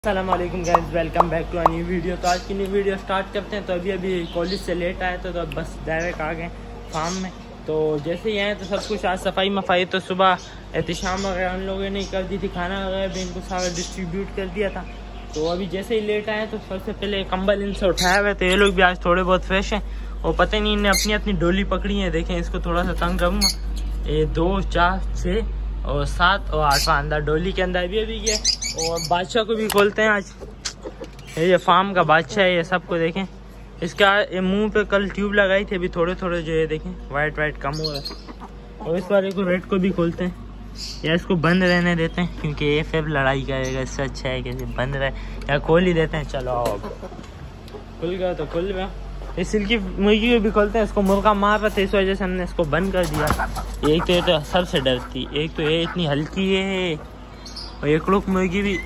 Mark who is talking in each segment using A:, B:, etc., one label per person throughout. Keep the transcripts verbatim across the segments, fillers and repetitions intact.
A: अस्सलामुअलैकुम guys, welcome back to a new video. तो आज की न्यू वीडियो स्टार्ट करते हैं। तो अभी अभी कॉलेज से लेट आए थे तो बस डायरेक्ट आ गए फार्म में। तो जैसे ही आए तो सब कुछ आज सफाई मफाई तो सुबह एहतशाम वगैरह उन लोगों ने कर दी थी, खाना वगैरह भी इनको सारा डिस्ट्रीब्यूट कर दिया था। तो अभी जैसे ही लेट आए तो सबसे पहले कंबल इनसे उठाया हुआ, तो ये लोग भी आज थोड़े बहुत फ्रेश हैं और पता नहीं इन्हें अपनी अपनी डोली पकड़ी है। देखें, इसको थोड़ा सा तंग करूँगा। ये दो चार छः और सात और आठवां अंदर डोली के अंदर भी अभी गया। और बादशाह को भी खोलते हैं आज। ये फार्म का बादशाह है, ये सबको देखें। इसका ये मुंह पे कल ट्यूब लगाई थी, अभी थोड़े थोड़े जो ये देखें वाइट वाइट कम हो रहा है। और इस बार को रेड को भी खोलते हैं या इसको बंद रहने देते हैं, क्योंकि ये फिर लड़ाई करेगा। इससे अच्छा है कि बंद रहे या खोल ही देते हैं। चलो आओ, अब खुल गया तो खुल गया। इस सिल्की मुर्गी को भी खोलते हैं। इसको मुर्गा मार रहा था, इस वजह से हमने इसको बंद कर दिया। एक तो ये तो सबसे डरती, एक तो ये इतनी हल्की है और एक लोग मुर्गी भी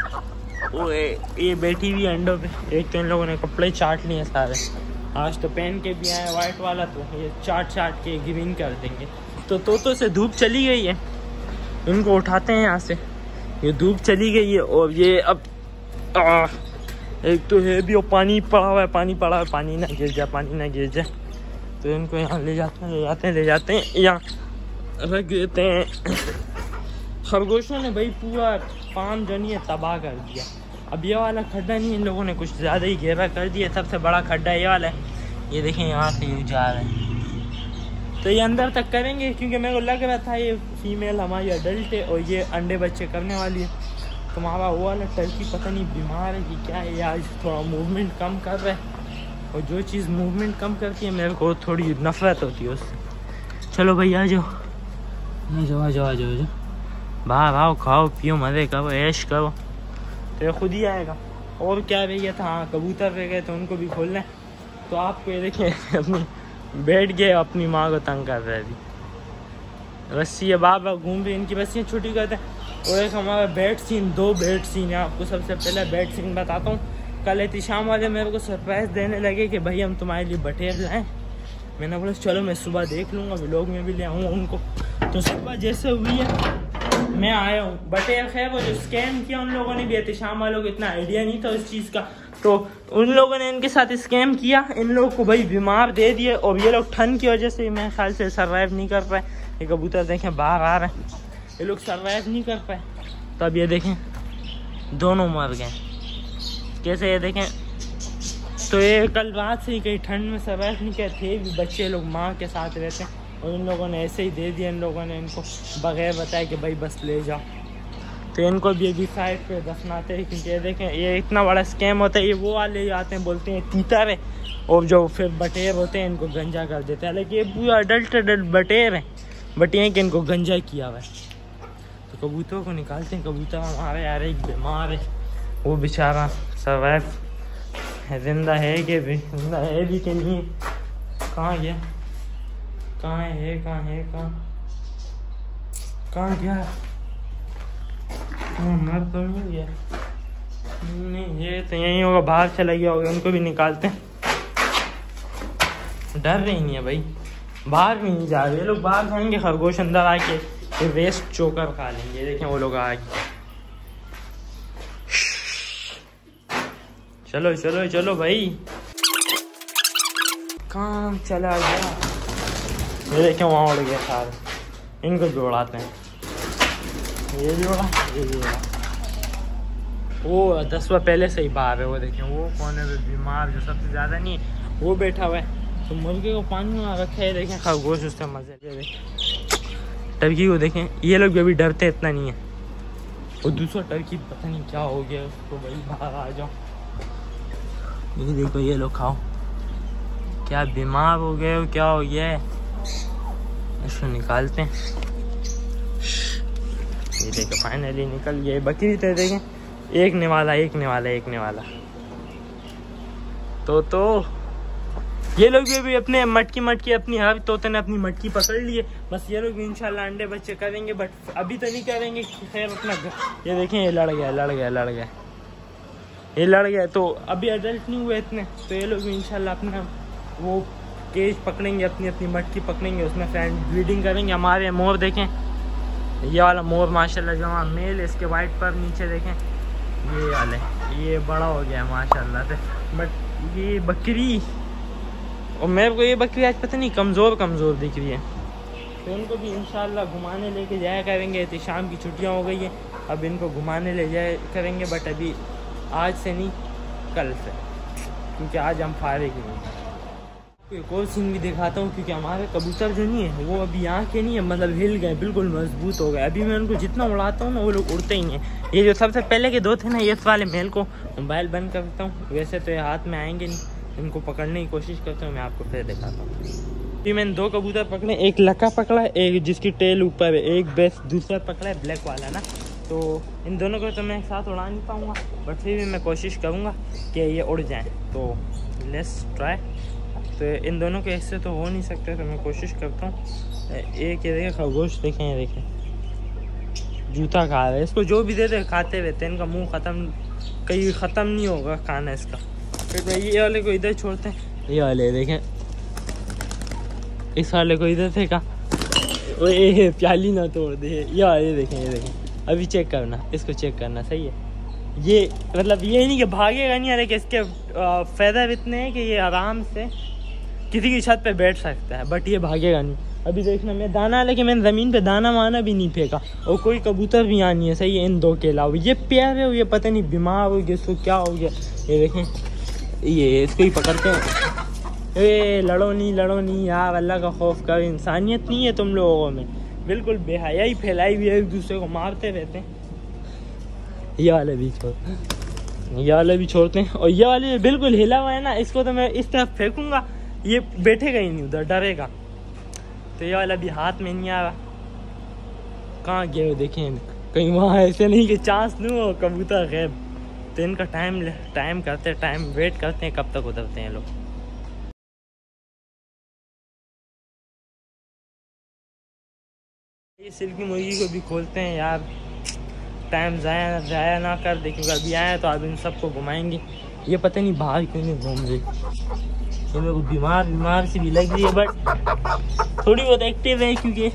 A: वो ये बैठी हुई अंडों पे। एक तो इन लोगों ने कपड़े चाट लिए सारे, आज तो पहन के भी आए वाइट वाला, तो ये चाट चाट के ग्रीन कर देंगे। तो तोतों से धूप चली गई है, इनको उठाते हैं यहाँ से। ये धूप चली गई है और ये अब आ, एक तो है भी, और पानी पड़ा हुआ है, पानी पड़ा हुआ है, पानी ना गिर जाए, पानी ना गिर जाए। तो इनको यहाँ ले जाते हैं ले जाते हैं ले जाते हैं यहाँ रख देते हैं। खरगोशों ने भाई पूरा फार्म जो नहीं है तबाह कर दिया। अब ये वाला खड्डा नहीं, इन लोगों ने कुछ ज़्यादा ही गहरा कर दिया। सबसे बड़ा खड्डा ये वाला है। ये देखें, यहाँ से ये जा रहे हैं तो ये अंदर तक करेंगे, क्योंकि मेरे को लग रहा था ये फीमेल हमारी अडल्ट है और ये अंडे बच्चे करने वाली है। तुम्हारा वो वाला टर्की पता नहीं बीमार है कि क्या है, आज थोड़ा मूवमेंट कम कर रहा है। और जो चीज़ मूवमेंट कम करती है मेरे को थोड़ी नफरत होती है उससे। चलो भाई आ जाओ आ जाओ आ जाओ आ जाओ बाहर आओ, खाओ पियो, मज़े करो, ऐश करो। तो ये खुद ही आएगा। और क्या रह गया था, हाँ कबूतर रह गए तो उनको भी खोलना है। तो आपको ये देखें अपनी बैठ गए, अपनी माँ को तंग कर रहे थे। रस्सी है बार बार घूम रही, इनकी रस्सियाँ छुट्टी करते हैं। और एक हमारा बेड सीन, दो बेड सीन है। आपको सबसे पहले बेड सीन बताता हूँ। कल एहतशाम वाले मेरे को सरप्राइज़ देने लगे कि भाई हम तुम्हारे लिए बटेर लाएँ। मैंने बोला चलो मैं सुबह देख लूँगा, व्लॉग में भी ले आऊँगा उनको। तो सुबह जैसे हुई है मैं आया हूँ। बटेर खैर वो जो स्कैम किया उन लोगों ने भी, एहतशाम वालों को इतना आइडिया नहीं था उस चीज़ का, तो उन लोगों ने इनके साथ स्कैम किया। इन लोगों को भाई बीमार दे दिए और ये लोग ठंड की वजह से मेरे ख्याल से सर्वाइव नहीं कर पाए। ये कबूतर देखें बाहर आ रहे हैं, ये लोग सर्वाइव नहीं कर पाए। तो अब ये देखें दोनों मर गए कैसे, ये देखें। तो ये कल रात से ही कहीं ठंड में सर्वाइव नहीं किया थे भी, बच्चे लोग माँ के साथ रहते हैं और इन लोगों ने ऐसे ही दे दिया। इन लोगों ने इनको बगैर बताए कि भाई बस ले जाओ। तो इनको भी अभी साइड पे दफनाते हैं, क्योंकि ये देखें ये इतना बड़ा स्कैम होता है। ये वो वाले आते हैं बोलते हैं तीतर है, और जो फिर बटेर होते हैं इनको गंजा कर देते हैं। हालांकि ये पूरा अडल्ट अडल्ट बटेर हैं, बट ये कि इनको गंजा किया हुआ है। तो कबूतरों को निकालते हैं। कबूतर हमारे यार एक बीमार है, वो बेचारा सर्वाइव है, जिंदा है कि भी जिंदा है भी कि नहीं, कहाँ गया कहाँ है कहाँ है कहाँ कहाँ गया, मर तो नहीं गया। नहीं ये तो यहीं होगा, बाहर चला गया होगा। उनको भी निकालते हैं। डर रही नहीं है भाई, बाहर भी नहीं जा रहे। ये लोग बाहर जाएंगे, खरगोश अंदर आके ये वेस्ट चोकर खा लेंगे। देखें वो लोग आ गए। चलो चलो चलो भाई, कहाँ चला गया। ये देखें वहाँ उड़ गया सारे। इनको भी उड़ाते हैं। ये भी उड़ा ये भी उड़ा। वो दसवा पहले से ही बाहर है। वो देखें वो कोने पे बीमार जो सबसे ज़्यादा नहीं है वो बैठा हुआ है। तो मुर्गे को पानी में रखा है। देखें खरगोश उससे मजे ले देखें। टर्की को देखें, ये लोग भी अभी डरते इतना नहीं है। और दूसरा टर्की पता नहीं क्या हो गया उसको, भाई बाहर आ जाओ। ये देखो ये लोग खाओ, क्या बीमार हो गए हो, क्या हो गया है। इसको निकालते हैं। ये देखो फाइनली निकल गया। बकरी तो देखें एक निवाला एक निवाला एक निवाला। तो तो ये लोग भी अभी अपने मटकी मटकी अपनी हर तोते ने अपनी मटकी पकड़ ली है। बस ये लोग भी इंशाल्लाह अंडे बच्चे करेंगे, बट अभी तो नहीं करेंगे। खैर अपना ये देखें ये लड़ गया लड़ गया लड़ गया ये लड़ गया। तो अभी अडल्ट नहीं हुए इतने, तो ये लोग भी इंशाल्लाह अपना वो केज पकड़ेंगे, अपनी अपनी मटकी पकड़ेंगे, उसमें फ्रेंड ब्रीडिंग करेंगे। हमारे मोर देखें, ये वाला मोर माशाल्लाह जमा मेल, इसके वाइट पर नीचे देखें ये वाले ये बड़ा हो गया माशाल्लाह से। बट ये बकरी और मेरे को ये बकरी आज पता नहीं कमज़ोर कमज़ोर दिख रही है, तो इनको भी इंशाल्लाह घुमाने लेके जाया करेंगे। तो शाम की छुट्टियां हो गई है, अब इनको घुमाने ले जाया करेंगे, बट अभी आज से नहीं कल से, क्योंकि आज हम फारिग नहीं। एक और सीन भी दिखाता हूँ, क्योंकि हमारे कबूतर जो नहीं है वो अभी यहाँ के नहीं है, मतलब हिल गए, बिल्कुल मजबूत हो गए। अभी मैं उनको जितना उड़ाता हूँ ना वो लोग उड़ते ही हैं। ये जो सबसे पहले के दो थे ना, ये इस वाले मेल को मोबाइल बंद करता हूँ, वैसे तो ये हाथ में आएंगे नहीं, इनको पकड़ने की कोशिश करता हूँ, मैं आपको फिर दिखाता हूँ। अभी मैंने दो कबूतर पकड़े, एक लका पकड़ा है, एक जिसकी टेल ऊपर है, एक बेस दूसरा पकड़ा है ब्लैक वाला ना। तो इन दोनों को तो मैं एक साथ उड़ा नहीं पाऊँगा, बट फिर भी मैं कोशिश करूँगा कि ये उड़ जाएँ। तो लेट्स ट्राई। तो इन दोनों के ऐसे तो हो नहीं सकते, तो मैं कोशिश करता हूँ। एक ये देखें खरगोश, देखें ये देखें जूता खा रहा है, इसको जो भी दे दे खाते रहते हैं, इनका मुंह ख़त्म कहीं ख़त्म नहीं होगा खाना इसका। फिर ये वाले को इधर छोड़ते हैं, ये वाले देखें, इस वाले को इधर थे का वो ये प्याली ना तोड़ दे। ये वाले देखें, ये देखें, अभी चेक करना, इसको चेक करना सही है। ये मतलब ये नहीं कि भागेगा नहीं, अरे कि इसके फ़ायदा इतने हैं कि ये आराम से किसी की छत पे बैठ सकता है, बट ये भागेगा नहीं। अभी देखना मैं दाना, लेकिन मैंने ज़मीन पे दाना वाना भी नहीं फेंका, और कोई कबूतर भी यहाँ नहीं है, सही है। इन दो के अलावा ये प्यार है, ये पता नहीं बीमार हो गया, इसको क्या हो गया। ये देखें, ये इसको ही पकड़ते हैं। ए लड़ो नहीं लड़ो नहीं यार, अल्लाह का खौफ कर, इंसानियत नहीं है तुम लोगों में, बिल्कुल बेहयाई फैलाई हुई है, एक दूसरे को मारते रहते हैं। ये वाले भी छोड़ ये वाले भी छोड़ते हैं, और ये वाले बिल्कुल हिला हुआ है ना, इसको तो मैं इस तरफ फेंकूंगा, ये बैठेगा ही नहीं उधर, डरेगा। तो ये वाला भी हाथ में नहीं आ रहा, कहाँ गए हो देखें, कहीं वहाँ ऐसे नहीं कि चांस दूँ और कबूतर गैब। तो इनका टाइम टाइम करते टाइम वेट करते हैं कब तक उतरते हैं लोग। ये सिल्की मुर्गी को भी खोलते हैं यार, टाइम ज़ाया ज़ाया ना कर दे, क्योंकि अभी आए तो आप इन सबको घुमाएंगे। ये पता नहीं बाहर क्यों नहीं घूम रही, ये मेरे को बीमार बीमार सी भी लग रही है, बट थोड़ी बहुत एक्टिव है, क्योंकि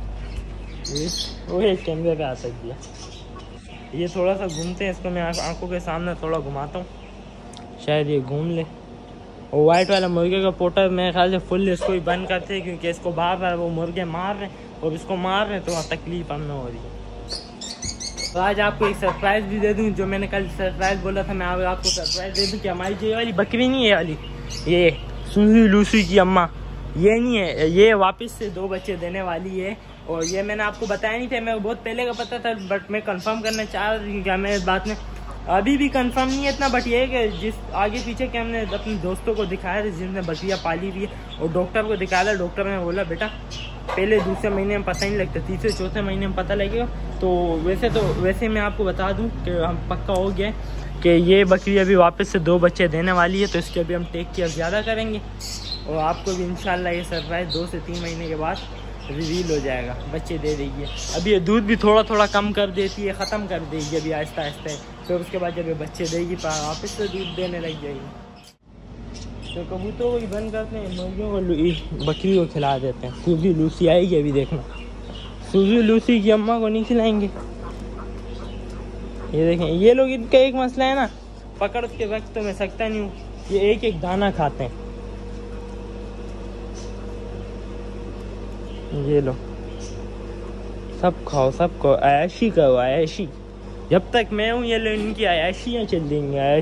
A: वो एक कैमरे पे आ सकती है। ये थोड़ा सा घूमते हैं, इसको मैं आंखों के सामने थोड़ा घुमाता हूँ, शायद ये घूम ले। और वाइट वाला मुर्गे का पोटा मेरे ख्याल से फुल इसको ही बंद करते हैं, क्योंकि इसको बार बार वो मुर्गे मार रहे हैं, और इसको मार रहे हैं तो वहाँ तकलीफ हमें हो रही है। तो आज आपको एक सरप्राइज़ भी दे दूँ, जो मैंने कल सरप्राइज़ बोला था, मैं आपको सरप्राइज़ दे दूँ कि हमारी जो वाली बकरी नहीं है वाली, ये सूजी लूसी की अम्मा, ये नहीं है, ये वापस से दो बच्चे देने वाली है। और ये मैंने आपको बताया नहीं था, मेरे को बहुत पहले का पता था, बट मैं कंफर्म करना चाह रही थी, क्या मैं इस बात में अभी भी कंफर्म नहीं है इतना, बट ये है कि जिस आगे पीछे के हमने अपने दोस्तों को दिखाया था जिसने बकरियाँ पाली हुई है, और डॉक्टर को दिखाया था, डॉक्टर ने बोला बेटा पहले दूसरे महीने में पता नहीं लगता, तीसरे चौथे महीने में पता लगेगा। तो वैसे तो वैसे मैं आपको बता दूं कि हम पक्का हो गया कि ये बकरी अभी वापस से दो बच्चे देने वाली है, तो इसकी अभी हम टेक केयर ज़्यादा करेंगे, और आपको भी इंशाल्लाह ये सरप्राइज़ दो से तीन महीने के बाद रिवील हो जाएगा, बच्चे दे देगी है। अभी ये दूध भी थोड़ा थोड़ा कम कर देती है, ख़त्म कर देगी अभी आहिस्ता आहिस्ता, फिर उसके बाद जब ये बच्चे देगी तो वापस से दूध देने लग जाएगी। तो कबूतरों को ही बंद करते हैं, मुर्गियों को बकरी को खिला देते हैं। सूजी लूसी आएगी अभी देखना, सूजी लूसी की अम्मा को नहीं खिलाएंगे। ये देखें, ये लोग, इनका एक मसला है ना, पकड़ के वक्त तो मैं सकता नहीं हूँ, ये एक एक दाना खाते हैं। ये लो, सब खाओ, सब खाओ, आयशी करो, आयशी। जब तक मैं हूँ ये लो, इनकी आयशियाँ चल देंगी।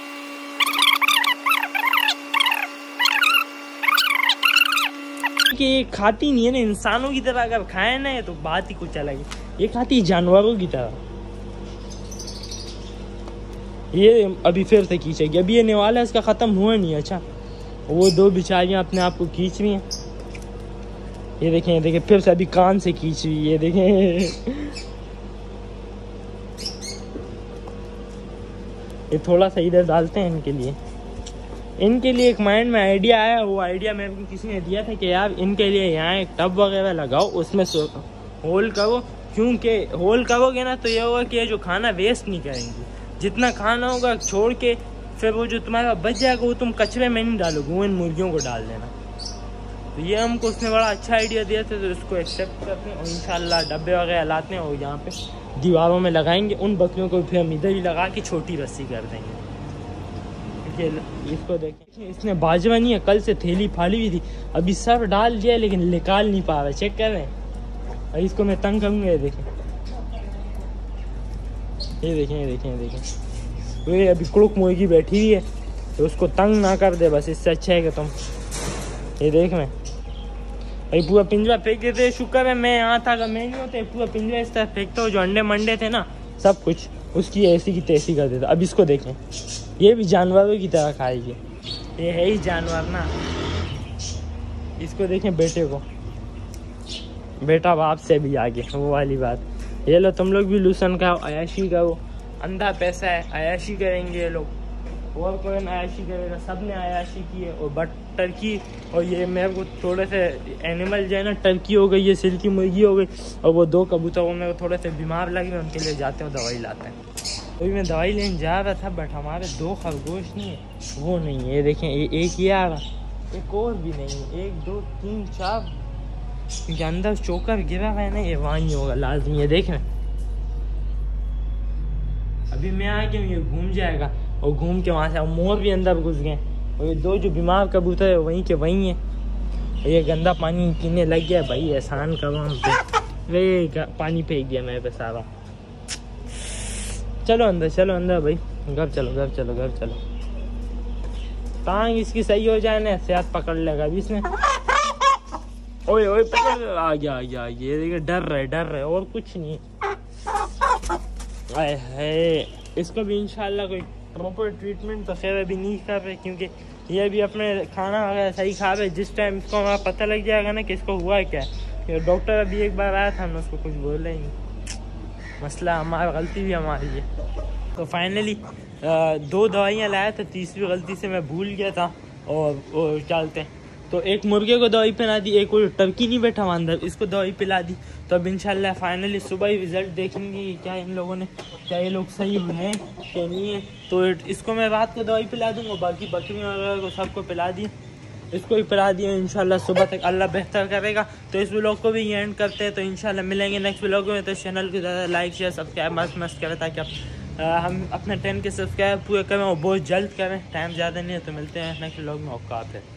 A: कि ये खाती नहीं है ना इंसानों की तरह, अगर खाए ना तो बात ही कुछ अलग है, ये खाती जानवरों की तरह। ये अभी फिर से खींचेगी, अभी ये निवाला इसका ख़त्म हुआ नहीं। अच्छा, वो दो बेचारियाँ अपने आप को खींच रही हैं, ये देखें, ये देखें, फिर से अभी कान से खींच रही है, ये देखें। ये थोड़ा सा इधर डालते हैं इनके लिए, इनके लिए एक माइंड में आइडिया आया, वो आइडिया मेरे को किसी ने दिया था कि यार इनके लिए यहाँ एक टब वगैरह लगाओ, उसमें होल करो, क्योंकि होल करोगे ना तो ये होगा कि ये जो खाना वेस्ट नहीं करेंगी, जितना खाना होगा छोड़ के फिर वो जो तुम्हारा बच जाएगा वो तुम कचरे में नहीं डालोगे, वो इन मुर्गियों को डाल देना। तो ये हमको उसने बड़ा अच्छा आइडिया दिया था, तो इसको एक्सेप्ट करते हैं और इंशाल्लाह डब्बे वगैरह लाते हैं और यहाँ पे दीवारों में लगाएंगे, उन बकरियों को फिर हम इधर ही लगा के छोटी रस्सी कर देंगे। इसको देखें, इसने बाजवा नहीं है, कल से थैली फाड़ी हुई थी, अभी सब डाल दिया लेकिन निकाल नहीं पा रहा। चेक कर रहे हैं, और इसको मैं तंग करूँगा। ये देखें, ये देखें, ये देखें, ये देखें, वे अभी कुड़ुक मुर्गी बैठी हुई है, तो उसको तंग ना कर दे बस, इससे अच्छा है कि तुम ये देख। मैं भाई पूरा पिंजरा फेंक देते, शुक्र है मैं यहाँ था, अगर मैं नहीं होते पूरा पिंजरा इस तरह फेंकता हूँ, जो अंडे मंडे थे ना सब कुछ उसकी ऐसी की तैसी कर देता। अब इसको देखें, ये भी जानवरों की तरह खाएगी, ये है ही जानवर ना। इसको देखें, बेटे को, बेटा बाप से भी आगे, वो वाली बात। ये लो तुम लोग भी लूसन खाओ, अयाशी करो, अंधा पैसा है, अयाशी करेंगे ये लोग, और कोई अयाशी करेगा, सब ने अयाशी की है। और बट टर्की, और ये मेरे को थोड़े से एनिमल जो है ना, टर्की हो गई, ये सिल्की मुर्गी हो गई, और वो दो कबूतर वो मेरे को थोड़े से बीमार लगे, उनके लिए जाते हैं दवाई लाते हैं। तो मैं दवाई लेने जा रहा था, बट हमारे दो खरगोश नहीं है, वो नहीं है। ये देखें, ये एक ये आ रहा, एक और भी नहीं है, एक दो तीन चार, क्योंकि अंदर चोकर गिरा हुआ है ना, ये वहाँ ही होगा लाजमी। ये देख रहे हैं, अभी मैं आ गया हूँ, ये घूम जाएगा, और घूम के वहाँ से मोर भी अंदर घुस गए, और ये दो जो बीमार कबूतर है वहीं के वहीं है। और ये गंदा पानी पीने लग गया भाई, एहसान करो हम पे, वे पानी फेंक दिया मेरे पे सारा। चलो अंदर, चलो अंदर भाई, घर चलो, घर चलो, घर चलो। टांग इसकी सही हो जाए ना, सेहत पकड़ लेगा अभी इसने। ओए ओए पकड़, आ गया आ गया, ये देखिए डर रहे, डर रहे, और कुछ नहीं। आए है, इसको भी इंशाल्लाह कोई प्रॉपर ट्रीटमेंट तो खैर अभी नहीं कर रहे, क्योंकि ये भी अपने खाना वगैरह सही खा रहे। जिस टाइम इसको हमारा पता लग जाएगा ना कि इसको हुआ क्या है, डॉक्टर अभी एक बार आया था, हमने उसको कुछ बोला ही नहीं। मसला हमारा, गलती भी हमारी है। तो फाइनली दो दवाइयाँ लाया था, तीसरी गलती से मैं भूल गया था, और, और डालते हैं तो एक मुर्गे को दवाई पिला दी, एक वो टर्की नहीं बैठा हुआ अंदर, इसको दवाई पिला दी। तो अब इंशाल्लाह फाइनली सुबह ही रिजल्ट देखेंगे कि क्या इन लोगों ने, क्या ये लोग सही हैं क्या नहीं है। तो इसको मैं रात को दवाई पिला दूँगा, बाकी बकरियों वगैरह को सबको पिला दी, इसको भी पिला दिया। इंशाल्लाह सुबह तक अल्लाह बेहतर करेगा। तो इस व्लॉग को भी एंड करते हैं, तो इंशाल्लाह मिलेंगे नेक्स्ट व्लॉग में। तो चैनल को ज़्यादा लाइक शेयर सब्सक्राइब मस्त मस्त करें, ताकि आप आ, हम अपने टेन के सब्सक्राइब पूरे करें, और बहुत जल्द करें, टाइम ज़्यादा नहीं है। तो मिलते हैं नेक्स्ट व्लॉग में, औकात है।